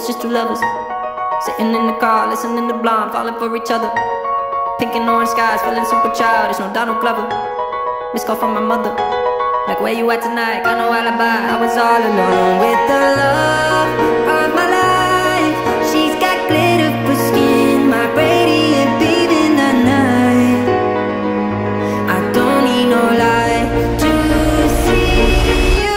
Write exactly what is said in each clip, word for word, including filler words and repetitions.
was just two lovers, sitting in the car, listening to Blonde, falling for each other. Pink and orange skies, feeling super childish, no Donald Glover. Missed call from my mother, like, where you at tonight? Got no alibi. I was all alone with the love of my life. She's got glitter for skin, my radiant beam in the night. I don't need no light to see you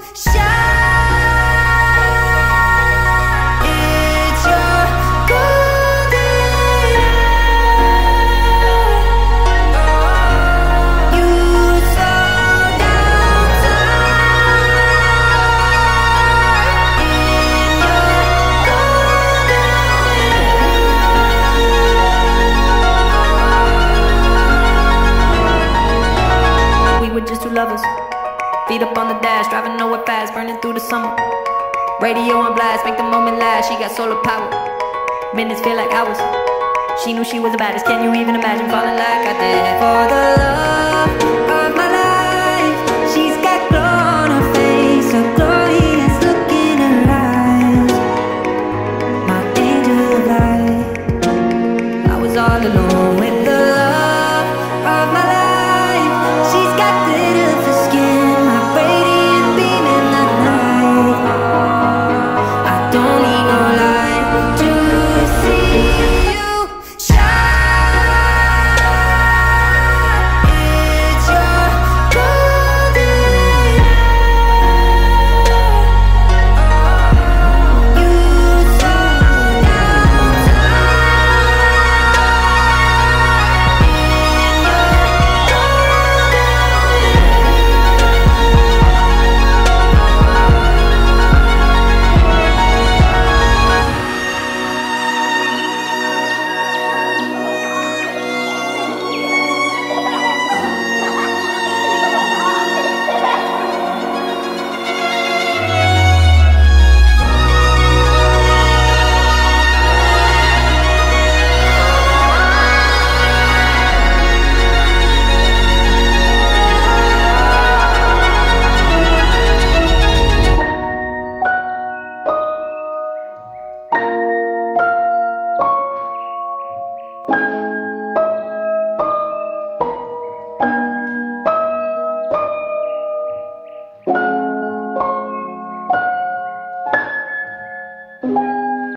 shine. It's your golden hour. You slow down time in your golden hour. We were just two lovers, feet up on the dash, driving nowhere fast, burning through the summer. Radio on blast, make the moment last. She got solar power, minutes feel like hours. She knew she was the baddest. Can you even imagine falling like I did for the love of my